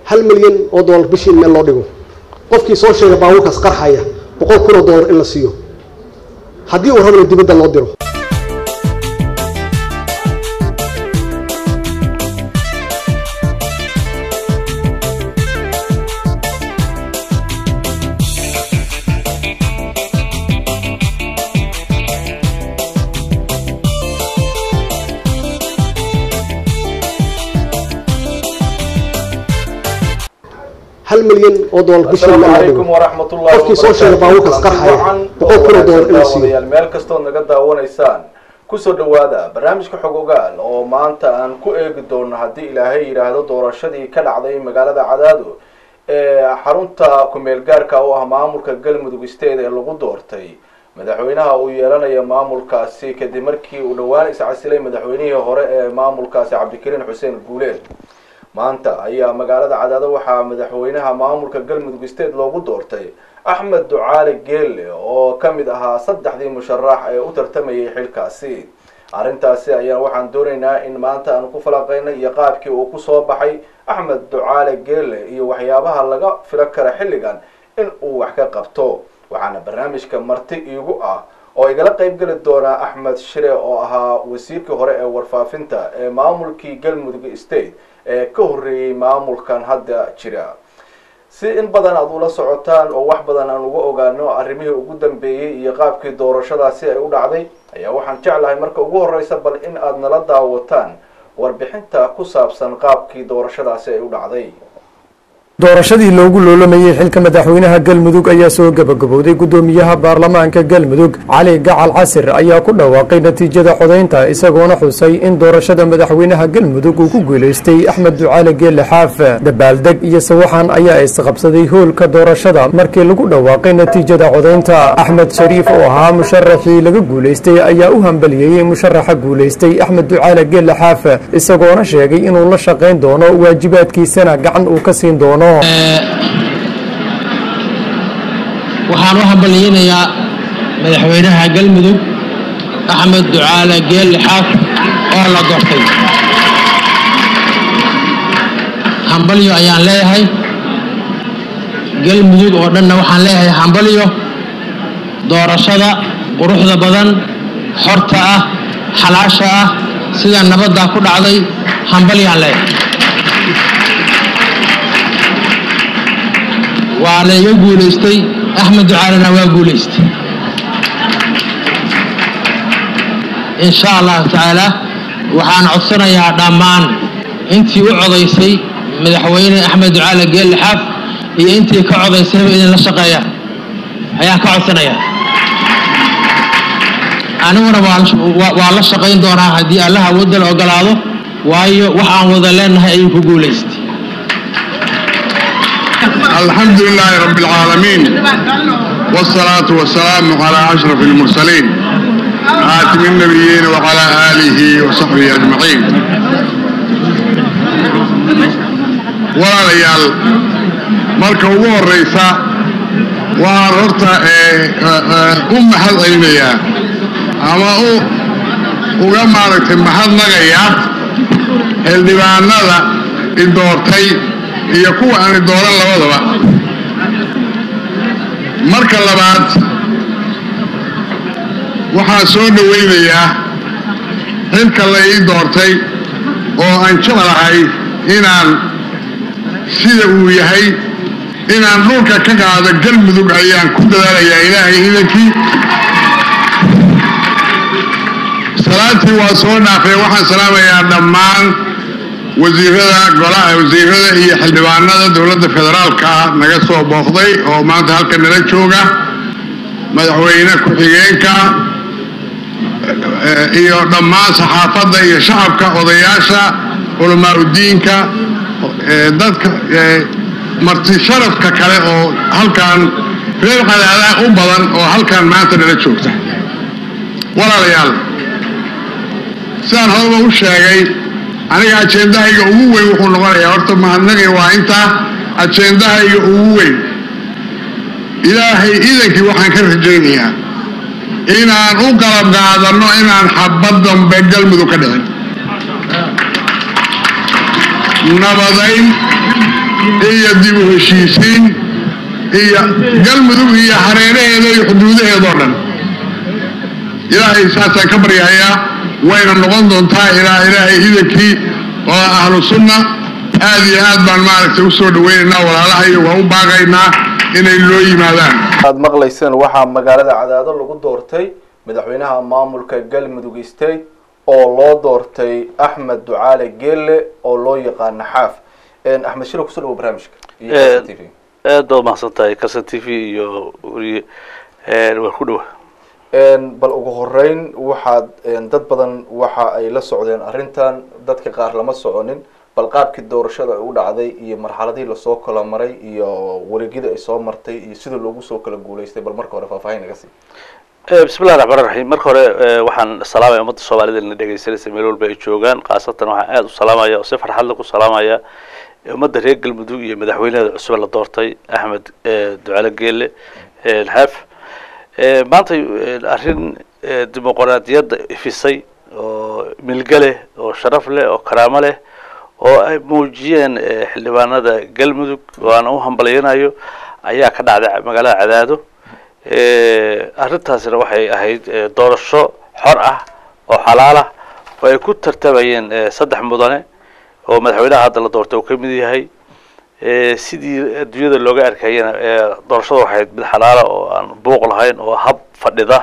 1 milyan oo dollar bishii meel loo dhigo qofkii soo sheegay baabuurkaas qarxaya $100,000 in la siiyo haddii uu rabo dibadda loo diro $1 milyan oo dollar bishii meel loo dhigo qofkii soo sheegay baabuurkaas qarxaya $100,000 in la siiyo meel kastoo naga daawanaysaan kusoo dhawaada barnaamijka xog ogaal oo maanta aan ku eegi doono haddii ilaahay yiraahdo doorashadii ka dhacday magaalada Cadaado ee xarunta ku meel gaarka oo ah maamulka Galmudug State ee lagu doortay madaxweynaha uu yeelanaya maamulkaasi kadib markii uu dhawaan iscasilay madaxweynihii hore ee maamulkaasi Cabdikariin Xuseen Guuleel maanta ayaa magaalada Cadaado waxaa madaxweynaha maamulka Galmudug State loogu doortay Axmed Ducaale Geelle oo kamid ahaa 3 musharax ee u tartamayay xilkaasi arintaasi ayaa waxaan doonaynaa in maanta aan ku falanqeyno iyo qaabkii uu ku soo baxay Axmed Ducaale Geelle iyo waxyaabaha laga filan kara xilligan in uu wax ka qabto waxaana barnaamijka marti iigu ah oo igala qayb gali doona Axmed Shire oo ahaa wasiirkii hore ee warfaafinta ee maamulkii Galmudug State ee ka horeeyay maamulkan hadda jira si in badan aad ula socotaan oo wax badan aan uga ogaano arrimihii ugu dambeeyay iyo qaabkii doorashadaasi ay u dhacday ayaa waxaan jeclahay marka ugu horeysa bal in aad nala daawataan warbixinta ku saabsan qaabkii doorashadaasi ay u dhacday doorashadii loogu loolamayay xilka madaxweynaha Galmudug ayaa soo gabagabowday gudoomiyaha baarlamaanka Galmudug Cali Gacal Casir ayaa ku dhawaaqay natiijada codeynta isagoona xusay in doorashada madaxweynaha Galmudug uu ku guuleystay Axmed Ducaale Geelle Xaaf dabaaldeg iyo sawaxan ayaa isqabsaday hoolka doorashada markii lagu dhawaaqay natiijada codeynta Axmed Shariif oo ahaa musharaxii laga guuleystay ayaa u hambaliyay musharaxa guuleystay Axmed Ducaale Geelle Xaaf isagoona sheegay inuu la shaqeyn doono waajibaadkiisana gacan uu ka siin doono waxaan u hambaliyaynayaa madaxweynaha Galmudug Axmed Ducaale Geelle Xaaf oo la doortay hambaliyo ayaan leeyahay Galmudug oo dhanna waxaan leeyahay hambaliyo doorashada quruxda badan xorta ah xalaasha ah sida nabadda ku dhacday hambaliyaan leeyahay وعلى يقول استي أحمد على ويقول استي إن شاء الله تعالى وحان عصنا يا دمان أنتي وعضيسي مدحوين أحمد على قال حف هي أنتي كعضيسي بإذن الله شقيا هيا كعصنا يا أنا والله شقين دورها هدي الله ودل أقلاده وايو وحان وذلنا هاي يقول استي الحمد لله رب العالمين والصلاة والسلام على أشرف المرسلين خاتم النبيين وعلى آله وصحبه أجمعين ولا ريال مركب الرئيسة واررت حظ علمية أما وقمارك محل نغيا اللي بعنادا الدورتي iyo kuwa aan dooran labadaba marka labaad waxa soo dhaweynayaa xilka la ii doortay oo aan jeclahay inaan sida uu yahay inaan dhulka ka qaado Galmudug ayaan ku dadaalayaa ilaahay idinkii salaatii waa soo dhaafay waxaan salaamayaa dhammaan wasiirada golaha wasiirada iyo xildhibaanada dawladda federaalka naga soo booqday oo maanta halka nala jooga madaxweyne ku xigeenka iyo dhammaan saxaafadda iyo shacabka odayaasha culamaa u diinka dadka marti sharafka kale oo halkan reer Cadaado u badan oo halkan maanta nala joogta walaalayaal saan hore u sheegay aniga ajendahayga ugu weyn wuxuu noqonayaa horta mahadnaqay waa inta ajendahayga ugu weyn ilaahay idankii waxaan ka rajaynayaa inaan u qalab qaadano inaan xabad dambe Galmudug ka dhicin nabadayn iyo dib u heshiisiin iyo galmudug iyo hareeraheeda iyo xuduudaheedoo dhan ilaahay saasaan ka baryahayaa wayna noqon doontaa ilaahay idankii oo ahlu sunna aad iyo aad baan maaragtay usoo dhaweynaynaa walaalaha iyo waan u baaqaynaa inay loo yimaadaan. aad maqlayseen waxaa magaalada Cadaado lagu doortay madaxweynaha maamulka Galmudug State oo loo doortay Axmed Ducaale Geelle oo loo yaqaan Xaaf. Axmed Shiro kusoo dhaw barnaamijka iyo TV. aad oo mahadsantahay Kalson TV iyo war ku dhaw. bal ugu horeyn waxaad dad badan waxa ay la socdeen arrintan dadka qaar lama soconin bal qaabkii doorashada u dhacday iyo marxaladii la soo kala maray iyo wareegida ay soo martay iyo sida loogu soo kala guuleystay bal marka hore faahfaahin naga sii. bismillaahir rahmaanir rahiim marka hore waxaan salaamay ummadda Soomaaliyeed ee dhageysanaysa meel walba ay joogaan qaasatan waxaan aad u salaamaya oo si farxad leh ku salaamaya ummadda reer Galmudug iyo madaxweynaha cusub la doortay Axmed Ducaale Geelle Xaaf. maanta arrin dimuqraadiyadda ifisay oo milgale oo sharaf leh oo karaamo leh oo ay muujiyeen xildhibaanada Galmudug oo aan u hambaleynayo ayaa ka dhacday magaalada Cadaado. arrintaasina waxay ahayd doorasho xor ah oo xalaal ah oo ay ku tartamayeen saddex mudane oo madaxweynaha hadda la doortay uu ka mid yahay. sidii adduunyada looga arkayna doorashada waxay ahayd mid xalaal ah oo aan buuq lahayn oo hab fadhida.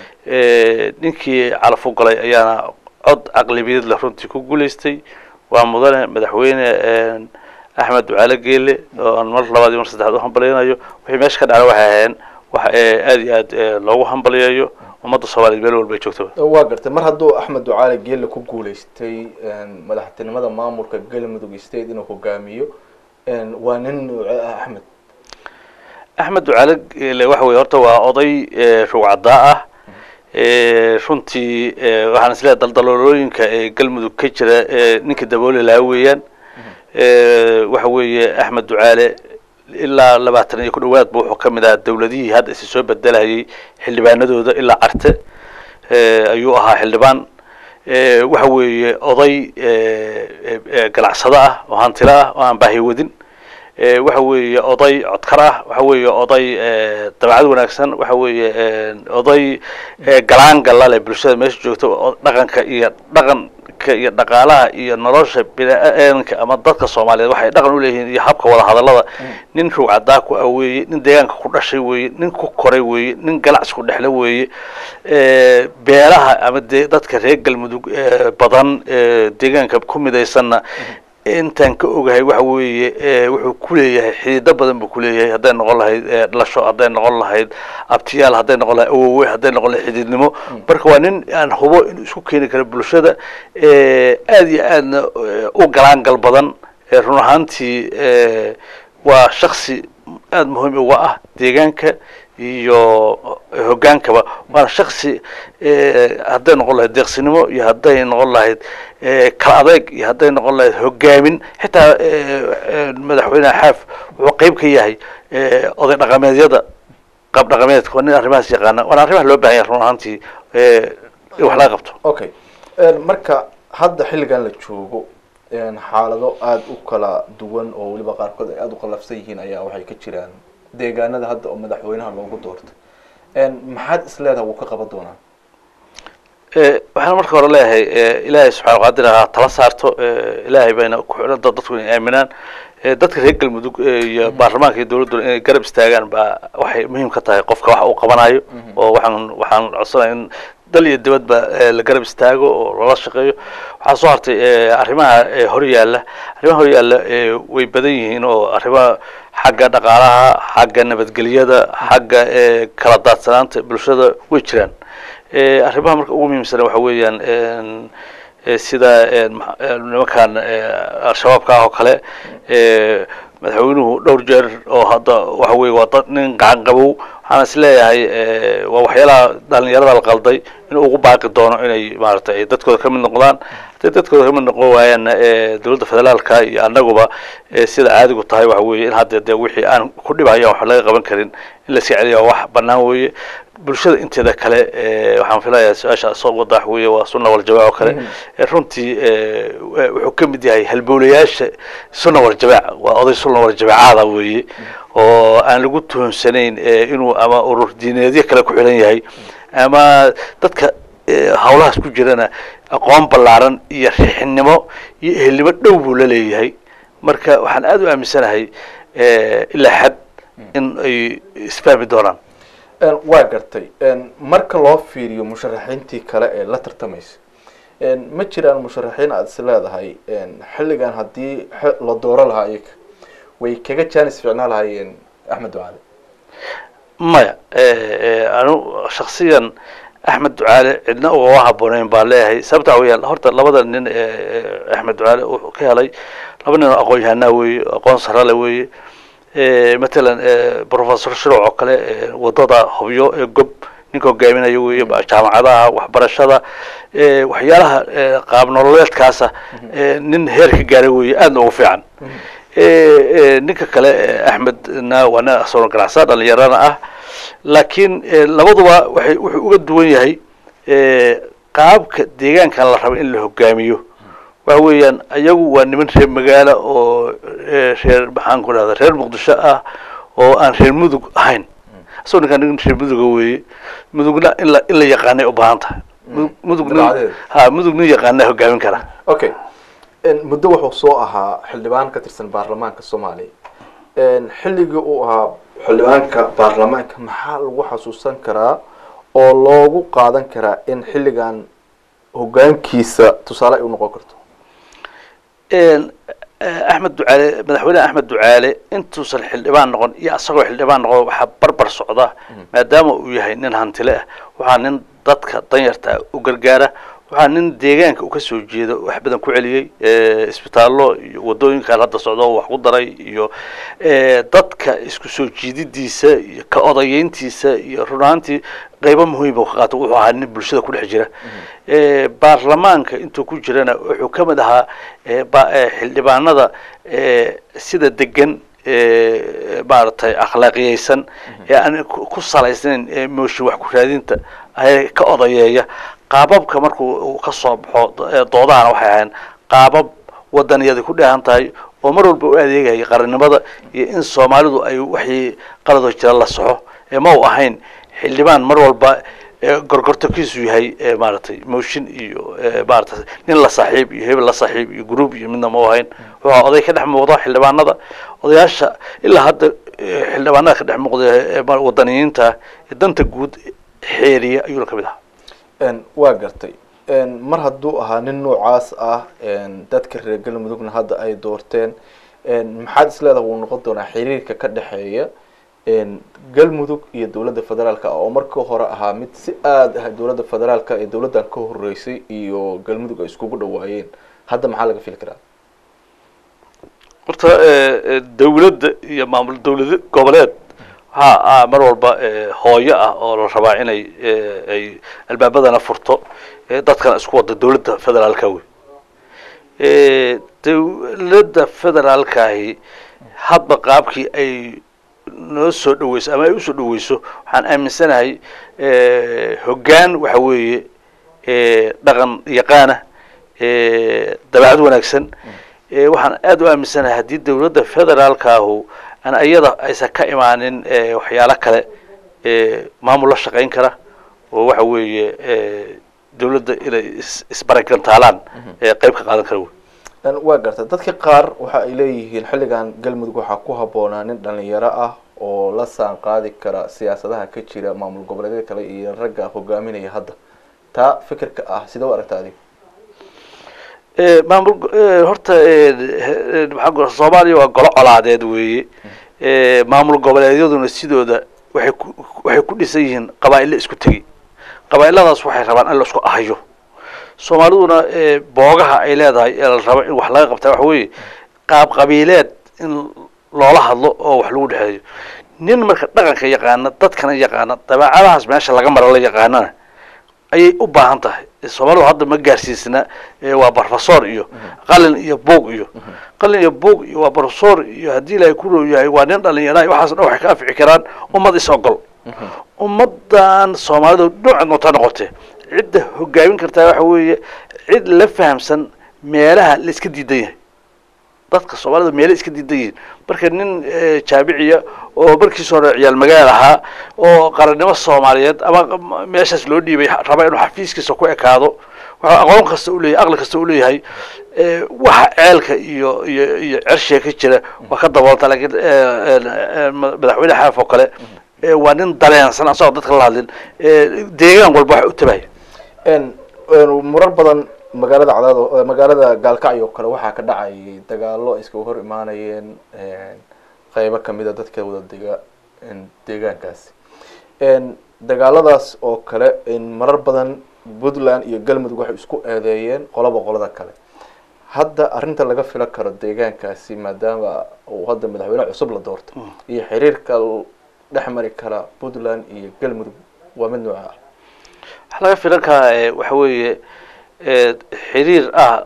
ninkii calaf u galay ayaana cod aqlabiyad la runtii ku guuleystay waa mudane madaxweyne Axmed Ducaale Geelle oo aan mar labaad iyo mar saddexaad u hambaleynayo. wixii meesha ka dhacay waxay ahayn wax aad iyo aad loogu hambaliyayo ummadda Soomaaliyeed meel walba ay joogto. waa gartay mar hadduu Axmed Ducaale Geelle ku guuleystay madaxtinimada maamulka Galmudug State inuu hogaamiyo waa nin Axmed Ducaale Geelle waxa weeye horta waa oday rugcada ah runtii waxaan isleeyahay daldaloolooyinka Galmudug ka jira ninka dabooli lahaa weeyaan. waxa weeye Axmed Ducaale ilaa 20 iyo ku dhawaad buu wuxuu ka mid ahaa dawladihii hadda is soo bedelayay xildhibaanadooda ilaa Carte ayuu ahaa xildhibaan. waxa weeye oday ganacsada ah oo hantila ah oo aan baahi wadin. waxa weeye oday codkar ah. waxa weeye oday dabacad wanaagsan. waxa weeye oday galaangal leh bulshada meesha joogta dhaqanka iyo dhaqaalaha iyo nolosha bini'aadamka ama dadka Soomaaliyeed waxay dhaqan u leeyihiin iyo habka wada hadallada. nin rugcada ku aweeyay nin deegaanka ku dhashay weeye nin ku koray weeye nin ganacsi ku dhexla weeye. beeraha ama dadka reer Galmudug badan deegaanka ku midaysanna intaan ka ogahay waxa weeye wuxuu ku leeyahay xididdo badan buu ku leeyahay hadday noqon lahayd dhalasho hadday noqon lahayd abtiyaal hadday noqon lahayd awoowe hadday noqon lahayd xididnimo. marka waa nin aan hubo inuu isku keeni karo bulshada aad iyo aadna u galaangal badan. run ahaantii waa shakhsi aad muhiim uga ah deegaanka iyo hogaankaba. waana shakhsi hadday noqon lahayd deeqsinimo iyo hadday noqon lahayd kala adeeg iyo hadday noqon lahayd hogaamin. xitaa madaxweynaha Xaaf wuxuu qayb ka yahay oday dhaqameedyada qab dhaqameedka waa nin arrimahaas yaqaana waana arrimaha loo baahan yahay run ahaantii wax laga qabto. okay marka hadda xilligan la joogo xaalado aad u kala duwan oo waliba qaarkood ay aad u qalafsan yihiin ayaa waxay ka jiraan deegaanada hadda oo madaxweynaha loogu doortay. maxaad isleedahay wuu ka qaban doonaa? waxaan marka hore leeyahay ilaahay subxaanahu wa ta'aala tala saarto. ilaahay bayna ku xidhan dadku inay aaminaan. dadka reer Galmudug iyo baarlamaanka iyo dawladdu inay garab istaagaan baa waxay muhiim ka tahay qofka wax uu qabanayo. oo waxaan codsanayaa in dal iyo dibadba la garab istaago oo lala shaqeeyo. waxaa soo hartay arrimaha hor yaalla way badan yihiin oo arrimaha xagga dhaqaalaha xagga nabadgelyada xagga kala daadsanaanta bulshada way jiraan. arrimaha marka ugu muhiimsan waxa weeyaan sida nimankan al-shabaabka oo kale madaxweynuhu dhowr jeer oo hadda waxa weeye waa dad nin gacan qabow. waxaan is leeyahay waa waxyaalaha dhalinyarada la qalday inuu ugu baaqi doono inay maaragtay dadkooda ka mid noqdaan. dadkooda kama noqon waayaan dowladda federaalka iyo annaguba sida caadigu tahay waxa weeye in hadda dee wixii aan ku dhibaya wax laga qaban karin in la iska celiyo wax bannaan weeye bulshada inteeda kale waxaan filayaa su-aasha soo wadax weeye waa sunna wal jamaaca oo kale runtii wuxuu ka mid yahay halbowlayaasha sunna wal jamaaca waa oday sunna wal jamaacada weeye oo aan lagu tuhumsanayn inuu ama urur diineedyo kale ku xiran yahay ama dadka hawlahaas ku jirana aqoon ballaaran iyo riixnimo iyo ehelnimo dhow buu la leeyahay marka waxaan aad u aaminsanahay ilaa xad in ay isfahmi doonaan waa gartay marka loo fiiriyo musharaxiintii kale ee la tartamaysa ma jiraan musharaxiin aada is leedahay xilligan haddii la dooro lahaa iyaga way kaga jaanis fiicnaa lahaayeen axmed ducaale maya anu shaksiyan axmed ducaale cidna uga habbooneyn baan leeyahay sababta weyaan horta labada nin axmed ducaale wuxuu ka helay laba nin oo aqoon yahanaa weeye aqoon sarale weeye matalan professor shirooc oo kale wadada hubyo ee gob ninka hogaaminayo weeye jaamacadaha waxbarashada waxyaalaha qaab nololeedkaasa nin heer ka gaaray weeye aadna ugu fiican ninka kale axmedna waa nin asoo ganacsato dhalinyarana ah laakiin labaduba wuxuu uga duwan yahay qaabka deegaankan la rabo in la hogaamiyo waxa weeyaan ayagu waa niman reer magaalo oo reer maxaan ku dhahda reer muqdisho ah oo aan reer mudug ahayn asoo ninkaan nin reer muduga weeye mudugna in la yaqaanay u baahan tahay mudug nin yaqaana hogaamin kara okay muddo wuxuu soo ahaa xildhibaan ka tirsan baarlamaanka soomaaliya xilligii uu ahaa xildhibaanka baarlamaanka maxaa lagu xasuusan karaa oo loogu qaadan karaa in xilligan hogaankiisa tusaale ay u noqon karto axmed ducaale madaxweyne axmed ducaale intuusan xildhibaan noqon iyo asagoo xildhibaan noqon waxaa barbar socda maadaama uu yahay nin hantile ah waxaa nin dadka danyarta u gargaara waxaa nin deegaanka uu ka soo jeedo wax badan ku celiyey isbitaallo iyo wadooyinkan hadda socdo wax ku daray iyo dadka isku soo jiididiisa iyo ka odayeyntiisa iyo runaantii qaybo muhiima ka qaato wuxuu ahaa nin bulshada ku dhex jira baarlamaanka intuu ku jirana wuxuu ka mid ahaa xildhibaanada sida degan maaragtay akhlaaqiyeysan ee aan ku salaysnayn mooshin wax ku raadinta ka odayeeya qaababka markuu ka soo baxo doodahana waxay ahayn qaabab wadaniyadi ku dheehan tahay oo mar walba u adeegaya qarannimada iyo in soomaalidu ay waxii qaladoo jira la soxo ma u ahayn xildhibaan mar walba gorgortokiisu yahay maaragtay mooshin iyo maaragtay nin la saaxiib iyo hebel la saaxiib iyo group iyo midna ma u ahayn wuxuu oday ka dhex muuqda xildhibaanada odayaasha ilaa hadda xildhibaanada ka dhex muuqda wadaniyiinta danta guud xeeriya ayuuna ka mid ahaa waa gartay mar hadduu ahaa nin noocaas ah dadka reer galmudugna hadda ay doorteen maxaad is leedahay wuu noqon doonaa xiriirka ka dhexeeya galmudug iyo dowladda federaalka oo markii hore ahaa mid si aad ah dowladda federaalka ee dowladdan ka horeysay iyo galmudug ay iskugu dhawaayeen hadda maxaa laga fili karaa horta dowladda iyo maamul dowlad goboleed waxaa mar walba hooyo ah oo la rabaa inay ay albaabadana furto dadkana isku wada dowladda federaalka wey dowladda federaalkaahi hadba qaabkii ay noo soo dhaweyso ama ay usoo dhaweyso waxaan aaminsanahay hoggaan waxa weeye dhaqan yaqaana dabeecad wanaagsan waxaan aad u aaminsanahay haddii dowladda federaalkaahu aan iyada aysan ka imaanin waxyaalo kale maamul la shaqayn kara oo waxa weeye dowladda inay isbaragantaalaan qayb ka qaadan kara wey waa garta dadka qaar waxa ay leeyihiin xilligan galmudug waxaa ku habboonaa nin dhalinyaro ah oo la saan qaadi kara siyaasadaha ka jira maamul goboleedyada kale iyo ragga hogaaminaya hadda taa fikirka ah sidee u aragta adiga maamul horta soomaaliya waa golo colaadeed weeye maamul goboleedyaduna sidooda waxay ku dhisan yihiin qabaa'ilo isku tegi qabaa'iladaas waxay rabaan in la isku ahayo soomaaliduna boogaha ay leedahay ee la rabo in wax laga qabta waxa weeye qaab qabiileed in loola hadlo oo wax lagu dhexeeyo nin marka dhaqanka yaqaana dadkana yaqaana dabeecadahaas meesha laga mara la yaqaanana ayay u baahan tahay soomaalidu hadda ma gaarsiisna waa professor iyo qalin iyo buug iyo qalin iyo buug iyo waa professor iyo haddii ilaahay ku row yahay waa nin dhalinyaro waxaas dhan waxay ka anfici karaan ummad is ogol ummadan soomaalidu nooca noota noqotee cidda hogaamin kartaa waxa weeye cid la fahamsan meelaha la iska diidan yahay dadka soomaalida meelo iska diidan yihiin marka nin jaamiciya oo markiis hore ciyaal magaal ahaa oo qarannimo soomaaliyeed ama meeshaas loo dhiibay raba inuu xafiiskiisa ku ekaado waxa aqoon kasta u leeyahay aqli kasta u leeyahay waxa ceelka iyo cershiga ka jira waa ka daboolta laakiin madaxweyne xaaf oo kale waa nin dareensan asagoo dadka la hadlin deegaan walba wax u tabaya murar badan magaalada cadaado magaalada gaalkacyo kale waxaa ka dhacay dagaalo iska hor imaanayeen qaybo kamida dadka wada deegaankaasi dagaaladaas oo kale marar badan puntland iyo galmudug waxay isku eedeeyeen qolada kale hadda arrinta laga fila karo deegaankaasi maadaama uu hadda madaxweyne cusub la doortay iyo xiriirka dhex mari kara puntland iyo galmudug waa mid nooca ah waxa laga filan karaa waxa weeye xiriir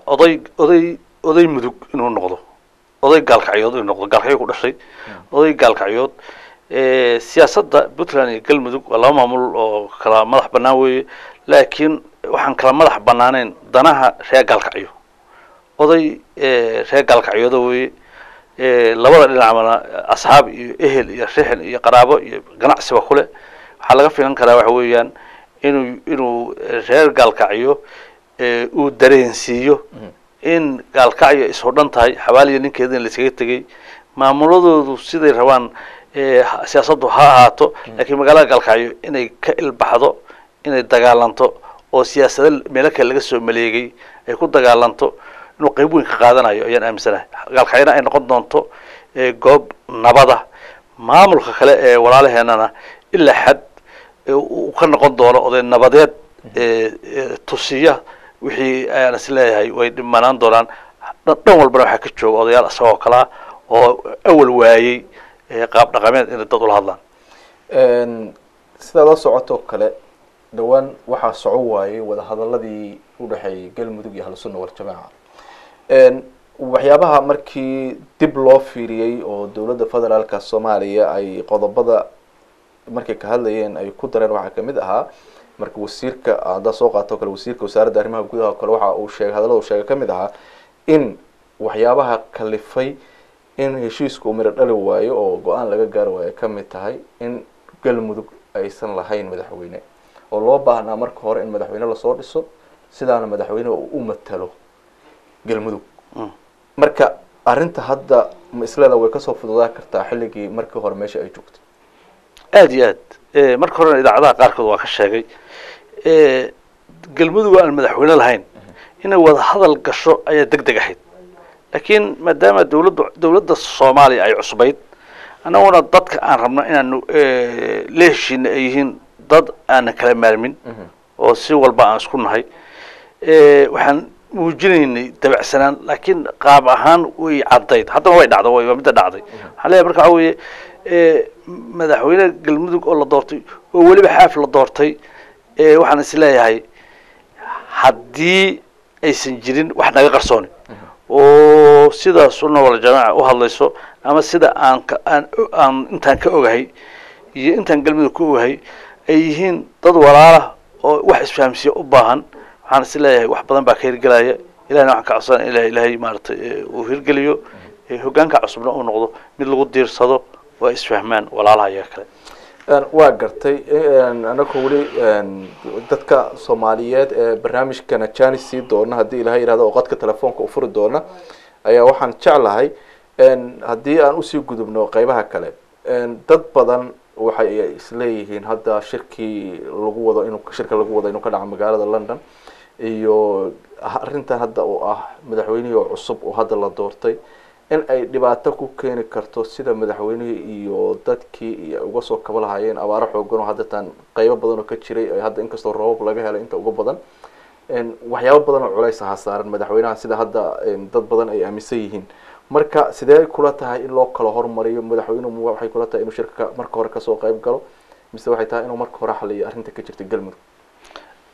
oday mudug inuu noqdo oday gaalkacyood inuu noqdo gaalkacyo ku dhashay oday gaalkacyood siyaasadda puntland iyo galmudug waa laba maamul oo kala madax bannaan weeye laakiin waxaan kala madax bannaaneyn danaha reer gaalkacyo oday reer gaalkacyooda weeye labada dhinacbana asxaab iyo ehel iyo rixil iyo qaraabo iyo ganacsiba kule waxaa laga filan karaa waxa weeyaan inuu reer gaalkacyo uu dareensiiyo in gaalkacyo is hodhan tahay xabaaliya ninkeedina la iskaga tegay maamuladoodu siday rabaan siyaasaddu ha ahaato laakiin magaalada gaalkacyo inay ka ilbaxdo inay dagaalanto oo siyaasada meelo kale laga soo maleegay ay ku dagaalanto inuu qayb weyn ka qaadanayo ayaan aaminsanahay gaalkacyona ay noqon doonto goob nabada maamulka kale ee walaalaheenana ilaa xad uu ka noqon doono oday nabadeed tusiya wixii ayaan is leeyahay way dhimanaan doonaan dhan walbana waxaa ka jooga odayaal isagoo kalaa oo awal waayey qaab dhaqameed inay dad ula hadlaan sidaa la socotoo kale dhawaan waxaa soco waayey wadahadaladii udhexeeyay galmudug iyo ahlusunna waljamaaca waxyaabaha markii dib loo fiiriyey oo dowladda federaalka soomaaliya ay qodobada markay ka hadlayeen ay ku dareen waxaa kamid ahaa marka wasiirka haddaa soo qaato kale wasiirka wasaaradda arrimaha gudaha o kale waxa uu sheegay hadallada uu sheegay kamid ahaa in waxyaabaha kalifay in heshiisku uu midho dhali waayo oo go-aan laga gaari waayo kamid tahay in galmudug aysan lahayn madaxweyne oo loo baahnaa marka hore in madaxweyne lasoo dhiso sidaana madaxweyne uu u matalo galmudug marka arrinta hadda ma isleeda way kasoo fududaa kartaa xilligii markii hore meesha ay joogtay aada iyo aad marka horena idaacadaha qaarkood waa ka sheegay galmudug aan madaxweyne lahayn inay wada hadal gasho ayaa deg deg ahayd laakiin maadaama dowladda soomaaliya ay cusbayd annaguna dadka aan rabno inaanu la heshiina ay yihiin dad aanan kala maarmin oo si walba aan isku nahay waxaan muujinaynay dabacsanaan laakiin qaab ahaan way caddayd haddana way dhacda waa midda dhacday waxaan leeyahay marka waxa weeye madaxweyne galmudug oo la doortay oo weliba xaaf la doortay waxaan is leeyahay haddii aysan jirin wax naga qarsooni oo sida sunna wal jamaaca u hadlayso ama sida aan intaan ka ogahay iyo intaan galmudug ka ogahay ay yihiin dad walaala oo wax isfahamsiya u baahan waxaan is leeyahay wax badan baa ka hirgelaya ilahina waxaan ka codsanaya ilaahay maaragtay uu hirgeliyo hoggaanka cusubna uu noqdo mid lagu diirsado waa isfahmaan walaalaha iyaga kale waa gartay anaka weli dadka soomaaliyeed ee barnaamijkana janis sii doona haddii ilahay yihahdo oo qadka telefoonka u furi doona ayaa waxaan jeclahay haddii aan usii gudubno qeybaha kale dad badan waxay isleeyihiin hadda shirka lagu wado inuu ka dhaco magaalada london iyo arrintan hadda oo ah madaxweynihii oo cusub oo hadda la doortay in ay dhibaato ku keeni karto sida madaxweynihii iyo dadkii uga soo kaba lahaayeen abaaro xoogan oo haddatan qeybo badan oo ka jiray hadda inkastoo roobab laga helay inta uga badan waxyaabo badan oo culays aha saaran madaxweynaha sida hadda dad badan ay aaminsan yihiin marka sidee kula tahay in loo kala hormariyo madaxweynuhu waxay kula tahay inuu shirka marka hore kasoo qayb galo mise waxay tahay inuu marka hore xaliyo arrinta ka jirta galmudug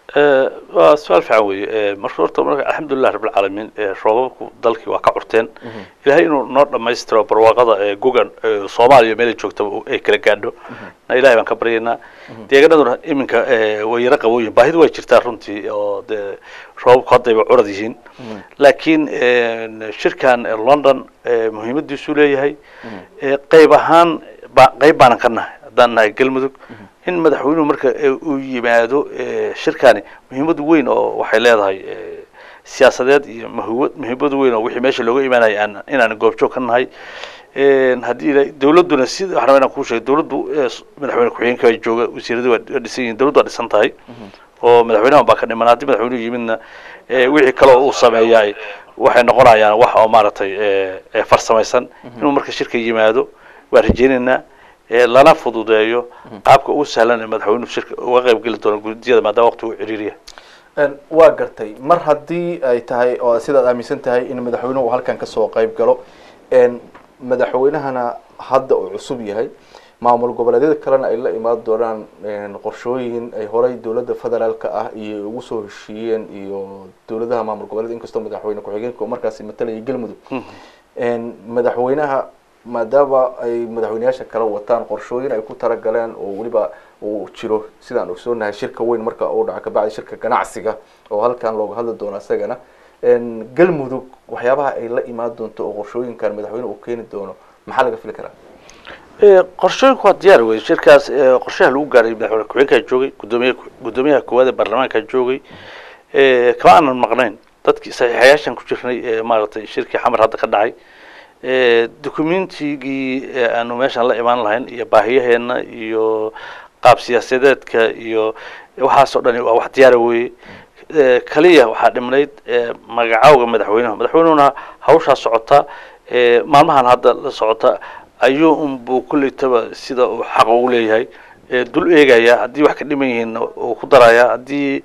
waa su-aal fiican weeye marka horta marka alxamdulilah rabbilcaalamiin roobabku dalkii waa ka curteen ilaahay inuu noo dhammaystiro barwaaqada gugan soomaaliya meelay joogtaba ay kala gaadho na ilahay baan ka baryaynaa deegaanaduna iminka way yara qabooyin baahidu way jirtaa runtii oo dee roobabku haddayba curad yihiin laakiin shirkan london muhiimadiisu leeyahay qayb ahaan qayb baanan ka nahay haddaan nahay galmudug in madaxweynuhu marka uu yimaado shirkani muhiimad weyn oo waxay leedahay siyaasadeed iyo muhiimad weyn oo wixii meesha looga imaanay inaan goobjoog ka nahay haddii dawladduna sida waxaan rabaa inaan kuu sheego dawladdu madaxweyne ku-xigeenka ay jooga wasiiradu waa dhisan yihiin dawladdu waa dhisan tahay oo madaxweynahan baa ka dhiman haddii madaxweynuhu yimidna wixii kale oo uu sameeyaa waxay noqonayaan wax oo maaragtay farsamaysan inuu marka shirka yimaado waa rajaynaynaa lana fududeeyo qaabka ugu sahlan ee madaxweynuhu shirka uga qayb geli doono guddiyada maadaama waqti uu ciriiriya waa gartay mar haddii ay tahay oo sidaad aaminsan tahay in madaxweynuhu uu halkan kasoo qayb galo madaxweynahana hadda uu cusub yahay maamul goboleedyada kalena ay la imaan doonaan qorshooyin ay horay dawladda federaalka ah iyo ugu soo heshiiyeen iyo dawladaha maamul goboleed inkastoo madaxweyne ku-xigeenka markaasi matalaya galmudug madaxweynaha maadaama ay madaxweyneyaasha kala wataan qorshooyin ay ku talagaleen oo weliba uu jiro sidaan ogsoonahay shirka weyn marka uu dhaco kabacdi shirka ganacsiga oo halkan looga hadli doono isagana galmudug waxyaabaha ay la imaan doonto oo qorshooyinkan madaxweyne uu keeni doono maxaa laga fili karaa qorshooyinku waa diyaar wey shirkaas qorshaha lagu gaaray madaxweyne ku-xigeenkaa joogay guddoomiyaha koowaad ee baarlamaankaa joogay kama aanan maqnayn dadkii saxiixayaashan ku jirnay maaragtay shirkii xamar hadda ka dhacay documentigii aanu meeshaan la imaan lahayn iyo baahiyaheena iyo qaab siyaasadeedka iyo waxaasoo dhani waa wax diyaara weye kaliya waxaa dhimnayd magacaawga madaxweynuhuna hawshaa socota maalmahan hadda la socota ayuu unbuu kullaytaba sida uu xaq ugu leeyahay dul eegaya haddii wax ka dhiman yihiin uu ku daraya haddii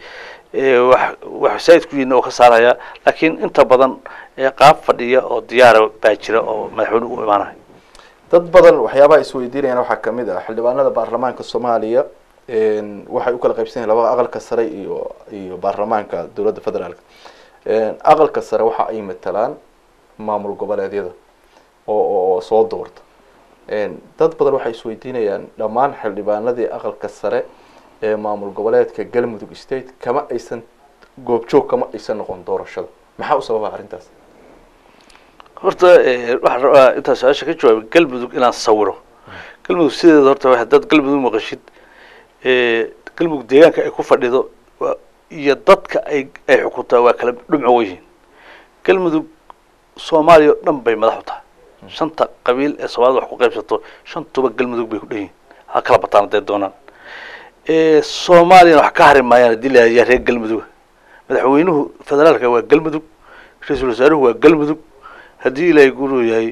wax saa'id ku yihiin oo ka saaraya laakiin inta badan qaab fadhiya oo diyaara baa jira oo madaxweynuhu u imaanayo dad badan waxyaabaha isweydiinayaan waxaa kamid ah xildhibaanada baarlamaanka soomaaliya waxay u kala qaybsan yihin labada aqalka sare iyo baarlamaanka dawladda federaalka aqalka sare waxa ay matalaan maamul goboleedyada oo soo doorta dad badan waxay isweydiinayaan dhammaan xildhibaanadii aqalka sare ee maamul goboleedka galmudug state kama aysan goobjoog kama aysan noqon doorashada maxaa u sababa arrintaas horta waxaan rabaa intaa su-aasha ka jawaabay galmudug inaan sawiro galmudug sideeda horta dad galmudug maqashid galmudug deegaanka ay ku fadhido iyo dadka ay xukuntaa waa kala dhumco yihiin galmudug soomaaliya o dhan bay madax u tahay shanta qabiil ee soomaalida wax ku qaybsato shantuba galmudug bay ku dhan yihiin ha kala bataan hadday doonaan soomaaliyana wax ka hari maayaan haddii la yahay reer galmuduga madaxweynuhu federaalka waa galmudug ra-iisul wasaaruhu waa galmudug haddii ilaahay guruu yahay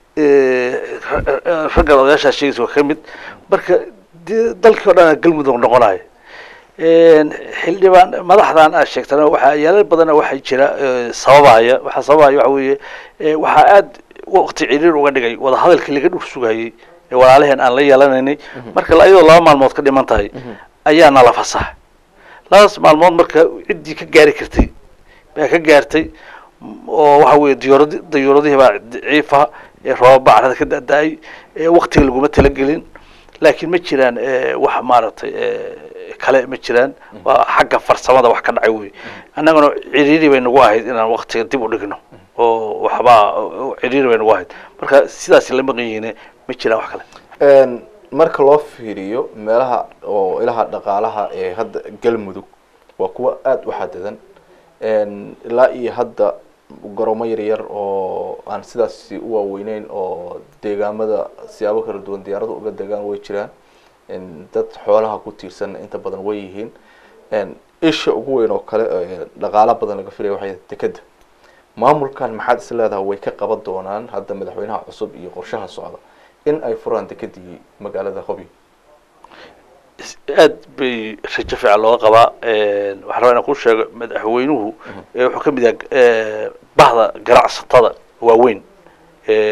raggan odayaashaa sheegaysa waa ka mid marka dalkii o dhan galmudug noqonayo xildhibaan madaxdan aad sheegtana waxaa yaala badana waxaa jira sababaya waxaa sababaya waxa weeye waxaa aad waqti ciriir uga dhigay wadahadalkii laga dhur sugayay walaalaheen aan la yeelanaynay marka iyadoo 2 maalmood ka dhiman tahay ayaa nala fasax 2 maalmood marka ciddii ka gaari kartay baa ka gaartay oo waxa weeye diyaaradihii baa daciifa roob bacrada ka da'ay waqtiga laguma talagelin laakiin ma jiraan wax maaragtay kale ma jiraan waa xagga farsamada wax ka dhacay weey annaguna ciriiri bay nagu ahayd inaan waqtiga dib u dhigno oo waxba ciriiri bay nagu ahayd marka sidaas la maqayeen ma jiraan wax kale marka loo fiiriyo meelaha oo ilaha dhaqaalaha ee hadda galmudug waa kuwa aad u xadidan ilaa iyo hadda garoomo yaryar oo aan sidaas u waaweyneyn oo deegaamada siyaabo kala duwan diyaaradu uga degaan way jiraan dad xoolaha ku tiirsan inta badan way yihiin isha ugu weyn oo kale dhaqaala badan laga filayo waxay dekada maamulkan maxaad is leedahay way ka qaban doonaan hadda madaxweynaha cusub iyo qorshaha socda in ay furaan dekadii magaalada Hobyo aad bay rajo fiican looga qabaa waxaan rabaa inaan ku sheego madaxweynuhu wuxuu ka mid yahay bahda ganacsatada waaweyn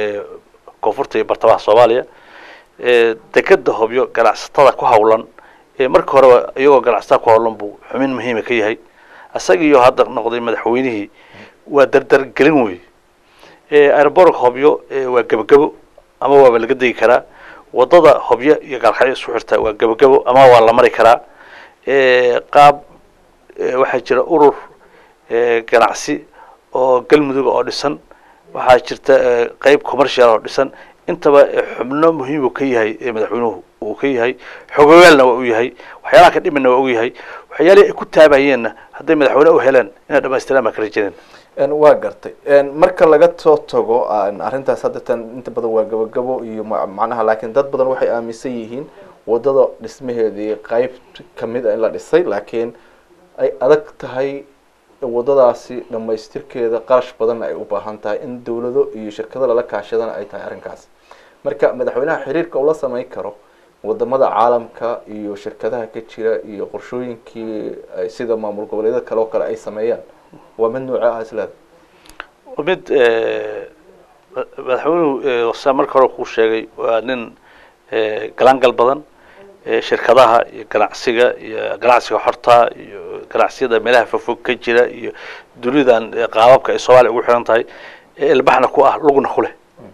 koonfurta iyo bartamaha Soomaaliya dekada Hobyo ganacsatada ku hawlan marka hore iyagoo ganacsataa ku howlan buu xubin muhiima ka yahay isagiiyo hadda noqday madaxweynihii waa dardar gelin wey airborg hobyo waa gabagabo ama waaba laga degi karaa wadada hobyo iyo gaalkacyo isku xirta waa gabagabo ama waa la mari karaa qaab waxaa jira urur ganacsi oo galmudug oo dhisan waxaa jirta qayb commercial oo dhisan intaba xubno muhiim uu ka yahay madaxweynuhu uu ka yahay xogogaalna waa uu yahay waxyaalaha ka dhimana waa uu yahay waxyaalihii ay ku taabayeenna hadday madaxweyne u heleen inay dhamaystiraan baa ka rajaynayna waa gartay marka laga soo tago arrintaas hadda tan inta badan waa gabagabo iyo macnaha laakiin dad badan waxay aaminsan yihiin wadada dhismaheedii qayb kamid in la dhisay laakiin ay adag tahay wadadaasi dhamaystirkeeda qarash badan ay u baahan tahay in dawlado iyo shirkado lala kaashadana ay tahay arrinkaas marka madaxweynaha xiriirka uu la sameyn karo wadamada caalamka iyo shirkadaha ka jira iyo qorshooyinkii sida maamul goboleedyada kale oo kale ay sameeyaan waa mid nooca ah islaad mid madaxweynuhu saa marka hore kuu sheegay waa nin galangal badan shirkadaha iyo ganacsiga xorta iyo ganacsiyada meelaha fogfog ka jira iyo dunidan qaababka ay Soomaaliya ugu xiran tahay ilbaxna ku ah lugna ku leh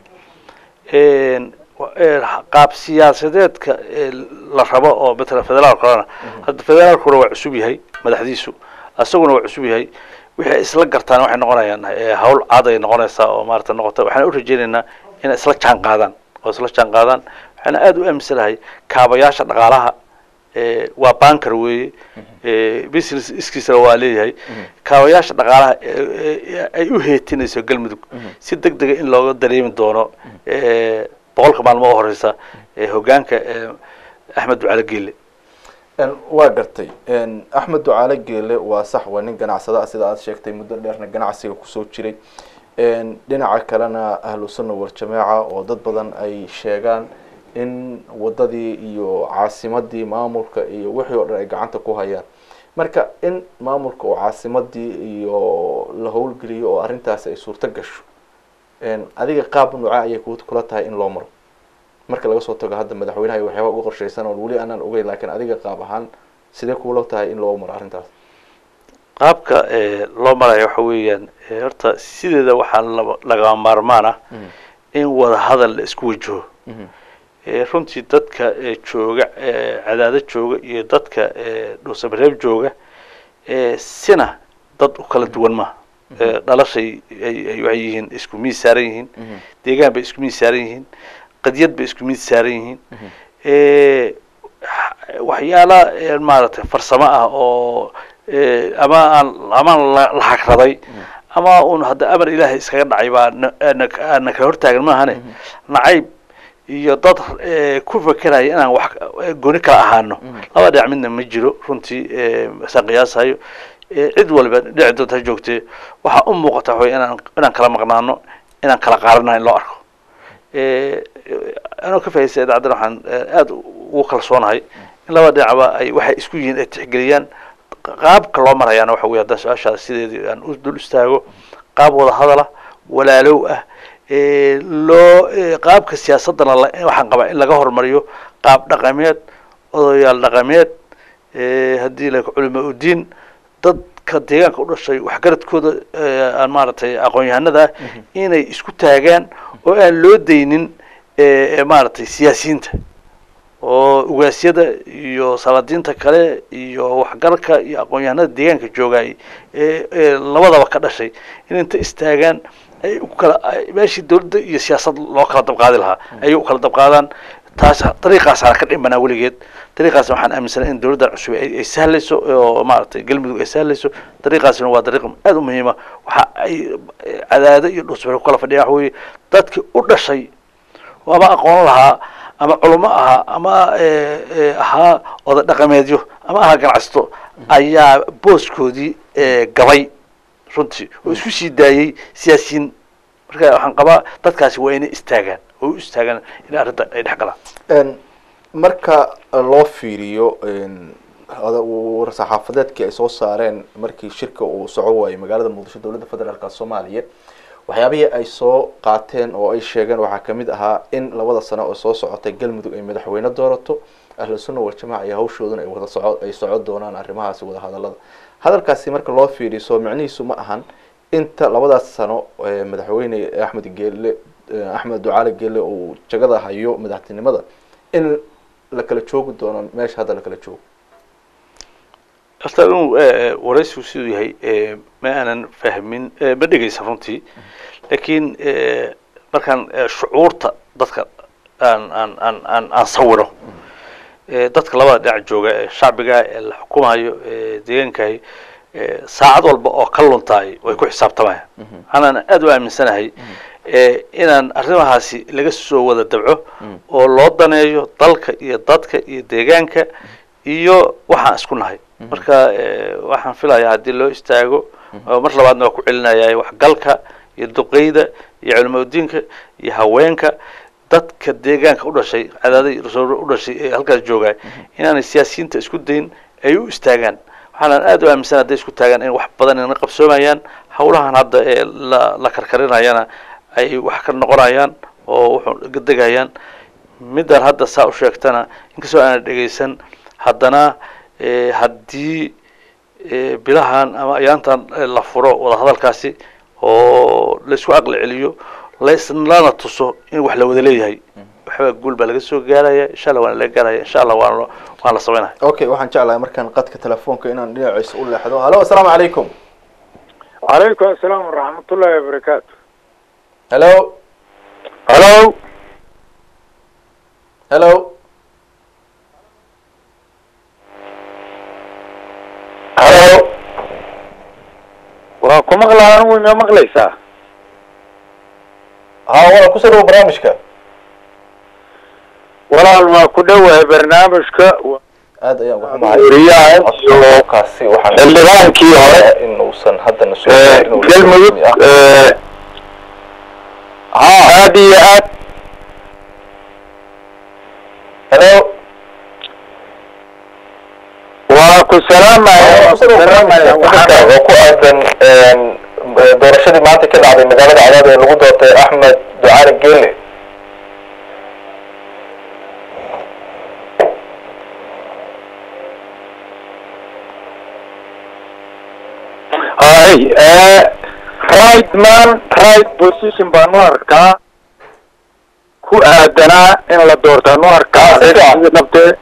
qaab siyaasadeedka la rabo oo midna federaalka hadda federaalku waa cusub yahay madaxdiisu asaguna waa cusub yahay wixii isla gartaan waxay noqonayaan hawl caad ay noqonaysaa oo maarta noqota waxaan u rajaynaynaa in isla jaan qaadaan waxaan aad u aaminsanahay kaabayaasha dhaqaalaha waa banker weeye business iskiisa waa leeyahay kaabayaasha dhaqaalaha ay u heetinayso galmudug si degdeg in looga dareemi doono boqolka maalmo horeysa hogaanka Axmed Ducaale Geelle waa gartay Axmed Ducaale Geelle waa sax waa nin ganacsada sida aad sheegtay muddo dheerna ganacsiga ku soo jiray dhinaca kalena ahlu sunna wal jamaa oo dad badan ay sheegaan in wadadii iyo caasimadii maamulka iyo wixii oo dhan ay gacanta ku hayaan marka in maamulka oo caasimadii iyo la howlgeliyo oo arrintaas ay suurto gasho adiga qaab nooca ayay kula tahay in loo maro marka laga soo tago hadda madaxweynaha iyo waxyaabo ugu qorsheysan oo wali aanan ogeyn laakiin adiga qaab ahaan sidee kula tahay in loo maro arrintaas qaabka loo marayo waxa weeyaan horta sideeda waxaa laga maarmaan ah in wada hadal la isku wajaho runtii dadka jooga cadaadad jooga iyo dadka dhuusabareeb jooga sina dad u kala duwan ma dhalashay ay waxay yihiin isku miis saaran yihiin deegaan bay isku miis saaran yihiin qadiyad bay isku miis saaran yihiin waxyaala maaragtay farsamo ah oo ama la hagraday ama un hadda amar ilaahay iskaga dhacay baa na kala hortaagan maahane nacayb iyo dad ku fakeraya inaan wax gooni kala ahaano laba dhinac midna ma jiro runtii saan qiyaasayo cid walba dhinac doonta joogtay waxa u muuqata inaan kala maqnaano inaan kala qaaranayo in loo arko anoo ka faa'iideystay idaacaddan waxaan aad ugu kalsoonahay in laba dhinacba ay waxay isku yihiin ay tixgeliyaan qaabka loo marayaana waxa weeye haddaan su-aashaada sideedii aan u dul istaago qaab wada hadala walaalow ah qaabka siyaasadana waxaan qabaa in laga hormariyo qaab dhaqameed odayaal dhaqameed haddii la culimo u diin dadka deegaanka u dhashay waxgaradkooda aan maaragtay aqoon-yahanada ah inay isku taagaan oo aan loo daynin maaragtay siyaasiyiinta oo ugaasyada iyo salaadiinta kale iyo waxgarka iyo aqoon-yahanada deegaanka joogay labadaba ka dhashay in inta istaagaan ay kala meeshii dawladda iyo siyaasad loo kala dabqaadi lahaa ayay u kala dabqaadaan taas dariiqaasana ka dhimanaa weligeed dariiqaas waxaan aaminsanahay in dawladda cusub ay sahlayso oo maaragtay galmudug ay sahlayso dariiqaasina waa dariiq aad u muhiima waxa ay cadaado iyo dhuusbare ku kala fadhiya waxa weeye dadkii u dhashay oo ama aqoon lahaa ama culamo ahaa ama ahaa oda dhaqameedyo ama ahaa ganacsato ayaa booskoodii gabay runtii oo isku sii daayay siyaasiyiin marka waxaan qabaa dadkaasi waa inay istaagaan oo u istaagaan in arrinta ay dhex galaan marka loo fiiriyo war-saxaafadeedkii ay soo saareen markii shirka uu soco waayay magaalada muqdisho dowladda federaalka soomaaliya waxyaabihii ay soo qaateen oo ay sheegeen waxaa kamid ahaa in labada sano oo soo socotay galmudug ay madaxweyne doorato ahlu sunna wal jamaaca iyo hawshooduna ay socod doonaan arrimahaasi wada hadallada hadalkaasi marka loo fiiriso micnihiisu ma ahan inta labadaas sano madaxweyne Axmed Ducaale Geelle uu jagada hayo madaxtinimada in la kala joogi doono meesha hadda la kala joogo horta inuu waraysigu siduu yahay ma aanan fahmin ma dhegeysan runtii laakiin markaan shucuurta dadka aan sawiro dadka labada dhinac jooga shacbiga la xukumayo deegaankaay saacad walba oo ka luntaay way ku xisaabtamayaan anaan aad u aaminsanahay inaan arrimahaasi laga soo wada dabco oo loo daneeyo dalka iyo dadka iyo deegaanka iyo waxaan isku nahay marka waxaan filayaa haddii loo istaago mar labaadna waa ku celinayaa waxgalka iyo duqeyda iyo culimadiinka iyo haweenka dadka deegaanka u dhashay cadaaday rasuul u dhashay ee halkaas jooga inaanay siyaasiyiinta isku dayn ay u istaagaan waxaan aad u aaminsanahay hadday isku taagaan in wax badan inay qabsoomayaan hawlahan hadda ee la karkarinayana ay wax ka noqonayaan oo wuxuu degayaan midaan hadda saa u sheegtana inkastoo aan dhegeysan haddana haddii bilahan ama ayaantan la furo wada hadalkaasi oo la isku aqli celiyo lana tuso in wax la wada leeyahay waxba guul baa laga soo gaaraya insha Allah waan la gaaraya insha Allah waan la sameynaa okay waxaan jeclahay markaan qadka telefoonka inaan dhinaciisa u leexdo halo assalaamu calaykum وعليكم السلام ورحمة الله وبركاته. hello هلو hello هلو وكم مغلى أنا وين مغليسا ها waa ku soo barnaamijka walaal ma ku dhawahay barnaamijka aad ayaan ugu xumahay kaasi waxaan xildhibaankii hore inuusan haddana soo galmudug aad iyo aad hello waa ku salaamaya oo ku aadan doorashadii maanta ka dhacday magaalada Cadaad ee lagu doortay Axmed Ducaale Geelle right man right position baan u arkaa ku aadanaa in la doortaan u arkaa nabtee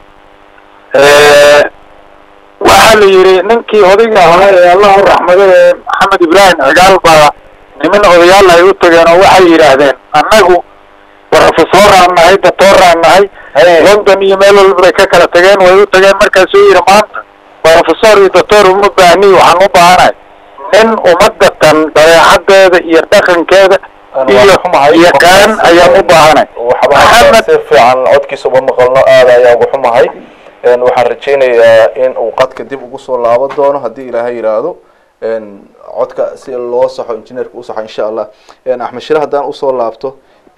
waxaa la yidhi ninkii odayga ahaa ee allah u raxmado ee maxamed ibraahim cigaal baa niman odayaal ay u tageen oo waxay yidhaahdeen annagu profesoraan nahay doctoraan nahay london iyo meel walba bay ka kala tageen way u tageen markaasuu yidhi maanta professor iyo doctor uma baahni waxaan u baahanahay nin umadatan dabeecadeeda iyo dhaqankeeda iyo yaqaan ayaan u baahanay maxamed si fiican codkiisa uma maqalno aad ayaan ugu xumahay waxaan rajaynayaa in uu qadka dib ugu soo laaban doono haddii ilaahay yiraahdo codka si loo saxo injineerka u saxo insha Allah Axmed Shire haddaan usoo laabto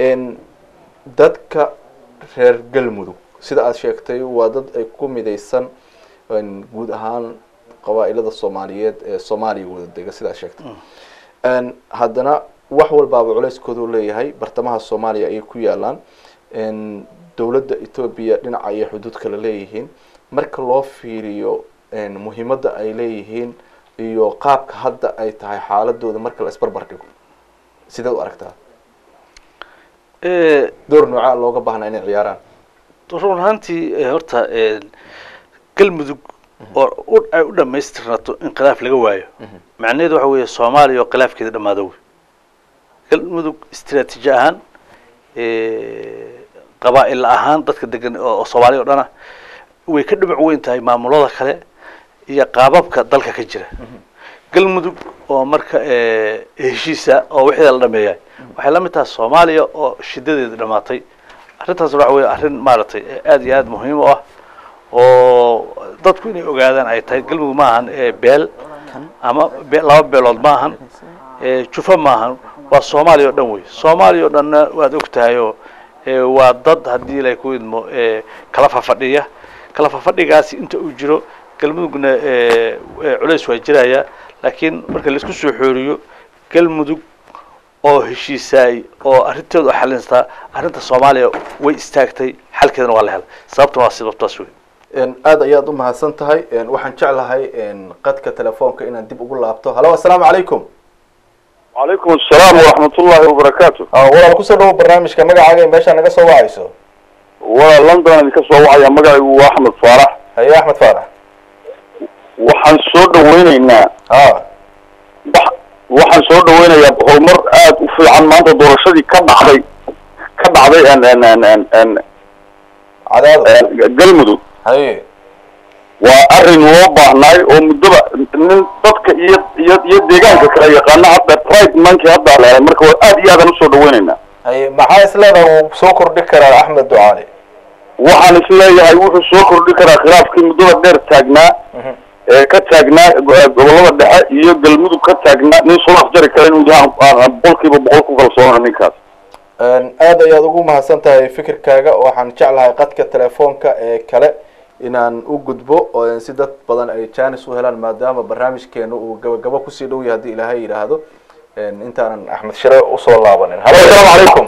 dadka reer Galmudug sida aad sheegtay waa dad ay ku midaysan guud ahaan qabaa'ilada Soomaaliyeed ee Soomaaliya wada dega sida aad sheegtay haddana wax walba culayskoodu leeyahay bartamaha Soomaaliya ay ku yaalaan dawladda Ethiopia dhinaca ay xuduud kala leeyihiin marka loo fiiriyo muhiimadda ay leeyihiin iyo qaabka hadda ay tahay xaaladooda marka la isbarbar dhigo sidaad u aragtaa door nooca looga baahnaa inay ciyaaraan run ahaantii horta Galmudug oo ay u dhamaystirnato in khilaaf laga waayo macnaheedu waxa weeye Soomaaliya oo khilaafkeeda dhamaado Galmudug istiraatiiji ahaan qabaa'il ahaan dadka degan oo Soomaaliya oo dhana way ka dhibac weyn tahay maamulada kale iyo qaababka dalka ka jira Galmudug oo marka heshiisa oo wixii la dhameeyay waxay la mid tahay Soomaaliya oo shidadeeda dhamaatay arrintaas waxa weeye arrin maartay aad iyo aad muhiim u ah oo dadku inay ogaadaan ay tahay Galmudug ma ahan beel ama laba beelood ma ahan jufa ma ahan waa Soomaaliya oo dhan way Soomaaliya oo dhan waad ogtahay oo waa dad haddii la ku idmo kala fafadhigaasi inta uu jiro Galmudugna culays waa jiraya laakiin marka la isku soo xooriyo Galmudug oo heshiisay oo arrinteedu xalinta arrinta Soomaaliya way istaagtay xalkeedana waa la helay sababtuna waa sababtaas wey aad ayaad u mahadsan tahay waxaan jeclahay qadka telefoonka inaan dib ugu laabto halo assalaamu calaykum وعليكم السلام ورحمة الله وبركاته. walaal kusoo dhawo barnaamijka magacaaga meesha naga soo wacayso ولندن اللي كسر وعي مجا وأحمد فرح. haye axmed faarax waxaan soo dhaweynaynaa waxaan soo dhaweynayaa horumar aad u fiican maanta doorashadii ka dhacday cadaado galmudug haye waa arrin loo baahnaay oo muddaba nin dadka iyo deegaanka kala yaqaana hadda pride manki hadda la helay marka aad iyo aadaan usoo dhaweynaynaa haye maxaa isleedaha uu soo kordhi karaa axmed ducaale waxaan isleeyahay wuxuu soo kordhi karaa khilaafkii muddada dheer taagnaa ka taagnaa gobolada dhexe iyo galmudug ka taagnaa nin soo afjari kara inuu yahay boqolkiiba boqol ku kalsoona ninkaas aad ayaad ugu mahadsan tahay fikirkaaga waxaan jeclahay qadka telefoonka ee kale inaan u gudbo si dad badan ay janis u helaan maadaama barnaamijkeenu uu gabagabo kusii dhow yahay haddii ilaahay yidhaahdo intaanan axmed shire usoo laabanin halo assalaamu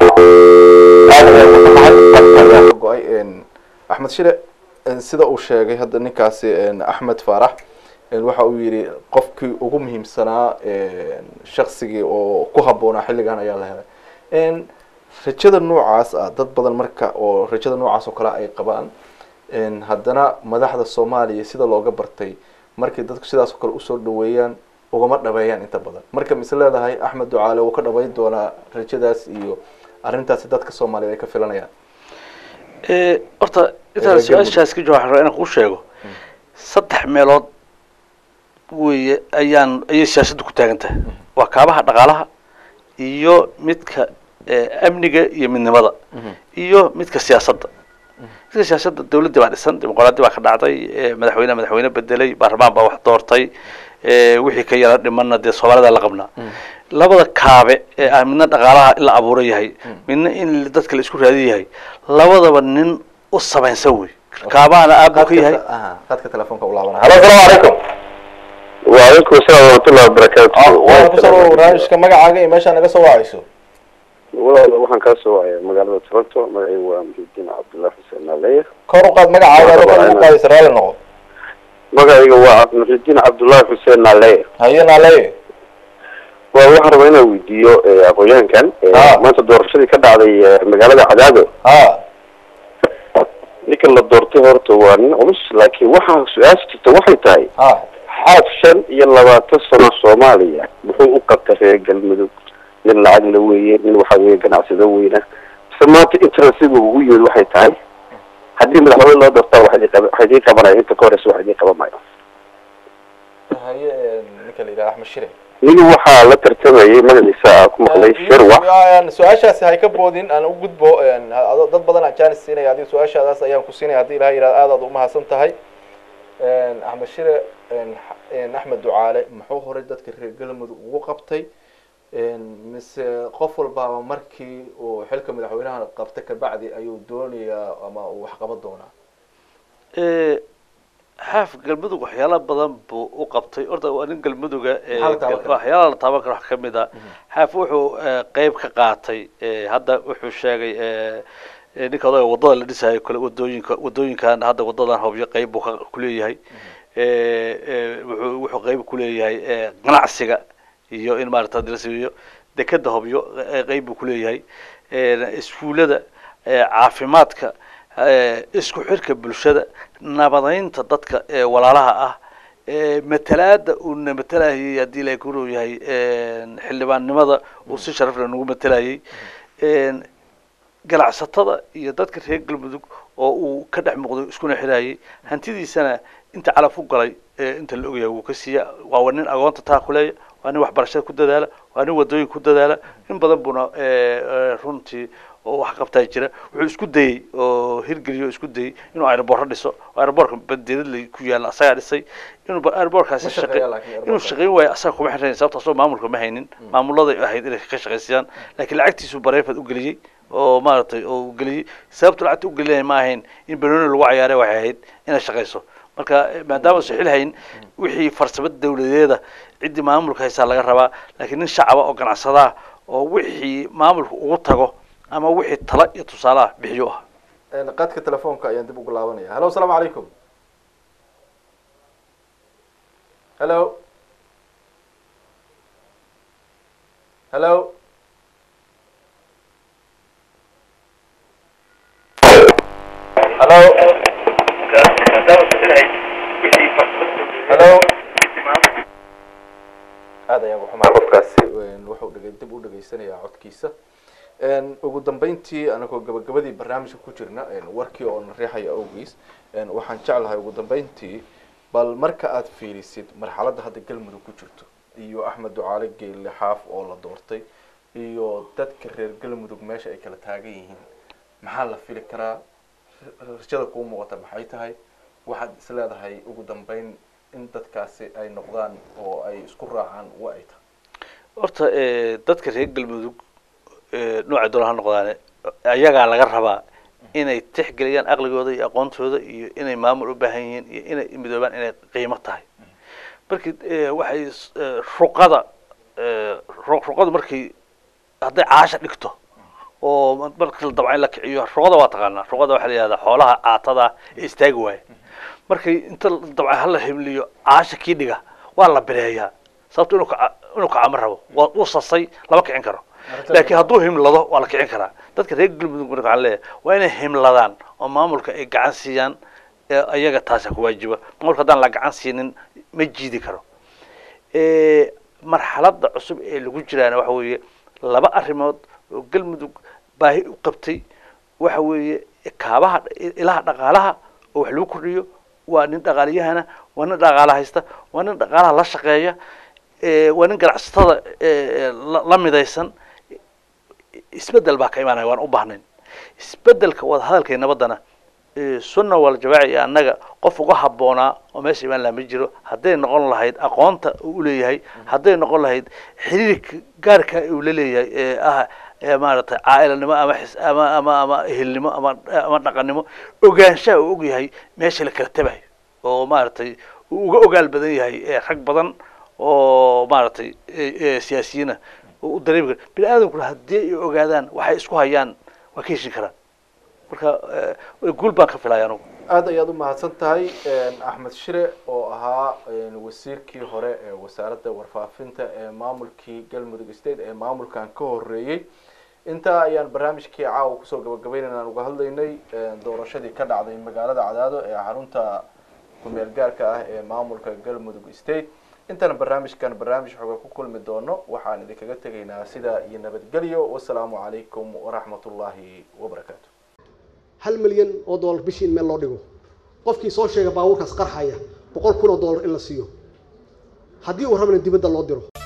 calaykum go-ay axmed shire sida uu sheegay hadda ninkaasi axmed faarax waxa uu yidhi qofkii ugu muhiimsanaa shaksigii oo ku habboonaa xilligan ayaa la helay rajada noocaas ah dad badan marka oo rajada noocaas oo kale ay qabaan haddana madaxda soomaaliya sida looga bartay markay dadku sidaas oo kale usoo dhaweeyaan ugama dhabeeyaan inta badan marka mise leedahay axmed ducaale uu ka dhabeyn doonaa rajadaas iyo arrintaasi dadka soomaaliya ay ka filanayaan horta intaan su-aashaas ka jawaab rabaa inaan kuu sheego saddex meelood weeye ayay siyaasaddu ku taagan tahay waa kaabaha dhaqaalaha iyo midka amniga iyo midnimada iyo midka siyaasadda midka siyaasadda dawladda baa dhisan dimuqraadi baa ka dhacday madaxweyne bedelay baarlamaan baa wax doortay wixii ka yara dhimanna dee soomaalida la qabnaa labada kaabe ee ah midna dhaqaalaha in la abuuro yahay midna in dadka la isku raadi yahay labadaba nin u sameynsan wey kaabahana aabbu ka yahay qadka telefoonka u laabana halo assalaamu calaykum وعليكم السلام ورحمة الله وبركاته. waa kusoo barnaamijka magacaaga iyo meesha naga soo wacayso waxaan kaa soo wacaya magaalada Toronto magacaygu waa Muxudiin Cabdullaahi Xuseen Naaleeye kor u qaad magacaaga kor u qaadaysa raali noqo magacaygu waa Muxudiin Cabdullaahi Xuseen Naaleeye haye Naaleeye waxaan rabaa inaan weydiiyo aqoonyahankan maanta doorashadii ka dhacday magaalada Cadaado ninka la doortay horta waa nin culus laakiin waxaa su-aasha jirta waxay tahay xaad 25 sano Soomaaliya muxuu u qabtay reer galmudug nin lacag la weeye nin waxa weeye ganacsado weyna samaanta interestiga ugu yeed waxay tahay haddii madaxweyne loo doortaa waxay qabanayaan inta ka horeysa waxay qabanayaan haye ninka la yiraahdo Axmed Shire nin waxaa la tartamayay magaciisa ku maqlay shirwa su-aashaasi hay ka boodin aan u gudbo dad badan aan jaanis siinaya adiga su-aashaadaas ayaan ku siinaya haddii ilaahay yiraahdo aad u mahadsan tahay Axmed Shire axmed ducaale muxuu horay dadka reer galmudug ugu qabtay mise qof walbaaba markii uu xilka madaxweynaha qabtay kabacdi ayuu doonayaa ama uu wax qaban doonaa xaaf galmudug waxyaala badan buu u qabtay horta waa nin galmuduga waxyaala la taaban karo wax ka mid a xaaf wuxuu qeyb ka qaatay hadda wuxuu sheegay ninka odaga wadada la dhisayo kale wadooyinkan hadda wadadan hobyo qeyb buu kuleeyahay wuxuu qeyb kuleeyahay ganacsiga iyo in maarata dirasiyo dekada hobyo qeyb buu kuleeyahay iskuulada caafimaadka isku xirka bulshada nabadeynta dadka walaalaha ah matalaada uu matalayay haddii la ku yahay xildhibaannimada uu si sharaf leh nagu matalayay ganacsatada iyo dadka reer galmudug oo uu ka dhex muuqdo iskuna xirayay hantidiisana inta calaf u galay inta la ogyahay wuu ka siiya waa nin agoonta taa kuleeya waa nin waxbarashada ku dadaala waa nin wadooyin ku dadaala in badan buna runtii oo wax qabtaa jira wuxuu isku dayay oo hirgeliyo isku dayay inuu aeroboorto dhiso aeroboorka bandeeradley ku yaala asagaa dhisay inuu aeroboorkaasi inuu shaqeyn waayo asaga kuma xirnayn sababtaasoo maamulka ma haynin maamuladay ahayd inay ka shaqaysayaan laakiin lacagtiisu bareefad u geliyey oo maaragtay oo geliyey sababtu lacagta u gelinaya ma ahayn in banooni lagu cayaaray waxay ahayd inay shaqayso marka maadaama soo xilhayn wixii farsamada dawladeeda ciddii maamulka haysaa laga rabaa laakiin nin shacaba oo ganacsada oo wixii maamulka ugu tago ama wixii tala iyo tusaalaha bixiyo ah qadka telefoonka ayaan dib ugu laabanaya. Hello, assalaamu calaykum. Hello. Hello. Hello. Hello. هذا يا أبو حمار قفكاسي wuxuu dib u dhageysanayaa codkiisa. Ugu dambeyntii anagoo gabagabadii barnaamijka ku jirna warkii oo riixaya awgiis waxaan jeclahay ugu dambeyntii bal marka aad fiirisid marxaladda hadda Galmudug ku jirto iyo Axmed Ducaale Geelle Xaaf oo la doortay iyo dadka reer Galmudug meesha ay kala taagan yihiin maxaa la fili karaa rajada ku muuqata maxay tahay waxaad is leedahay ugu dambeyn in dadkaasi ay noqdaan oo ay isku raacaan waa ay tahay horta dadka reer Galmudug nooca doon noqdaan ayaga laga rabaa inay tixgeliyaan aqligooda iyo aqoontooda iyo inay maamul u baahan yihiin iyo inay midoobaan inay qiimo tahay markii waxay ruqada markii hadday caasha dhigto oo markii la dabcan la kiciyo ruqada waa taqaanaa ruqada waxa la yiraahdaa xoolaha aatada istaag waay markii inta dabcan hal himliyo caasha kii dhiga waa la bireeyaa sababtoo inuu ka amar rabo waa uu sasay laba kicin karo laakiin hadduu himlado waa la kicin karaa dadka reer Galmudug waxaan leeyahay waa inay himladaan oo maamulka ay gacan siiyaan ayaga taas ku waajiba maamulka hadaan la gacan siinin ma jiidi karo marxaladda cusub ee lagu jiraana waxa weeye laba arrimood oo Galmudug baahi u qabtay waxa weeye kaabaha ilaha dhaqaalaha oo wax lagu kordhiyo waa nin dhaqaaliyahana waa nin dhaqaalaha haysta waa nin dhaqaalaha la shaqeeya waa nin ganacsatada la midaysan isbedel baa ka imaanaya waan u baahnayn isbedelka wada hadalkay nabadana sunna wal jamaaci annaga qof uga haboonaa oo meesha imaan la ma jiro hadday noqon lahayd aqoonta uu leeyahay hadday noqon lahayd xiriirka gaarka uu leeyahay maaragtay caa'ilanimo ama ehelnimo ama dhaqannimo ogaanshaha uu og yahay meesha la kala tabayo oo maaragtay uu uga ogaal badan yahay rag badan oo maaragtay siyaasiyiina oo dareemi kara bini'aadamku haddii ay ogaadaan waxay isku hayaan waa ka heshin karaan marka guul baan ka filayaa anugu aad ayaad u mahadsan tahay Axmed Shire oo ahaa wasiirkii hore ee wasaaradda warfaafinta ee maamulkii Galmudug State ee maamulkan ka horeeyay inta ayaan barnaamijkii caawa kusoo gabagabeynayna uga hadlaynay doorashadii ka dhacday magaalada Cadaado ee xarunta kumeel gaarka ah ee maamulka Galmudug State intana barnaamijkan barnaamij xoog ku kulmi doono waxaan idinkaga tagaynaa sida iyo nabadgelyo wassalaamu calaykum waraxmatullaahi wabarakaatuh 1 milyan oo dollar bishii meel loo dhigo qofkii soo sheegay baabuurkaas qarxaya $100,000 in la siiyo haddii uu rabana dibadda loo diro